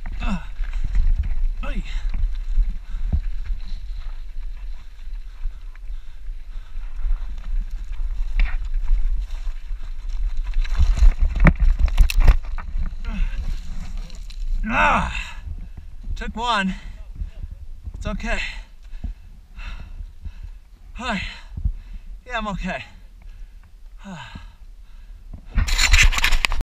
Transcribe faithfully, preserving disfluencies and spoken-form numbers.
Ah. Hey. Ah, took one. It's okay. Hi. Yeah, I'm okay. Ah.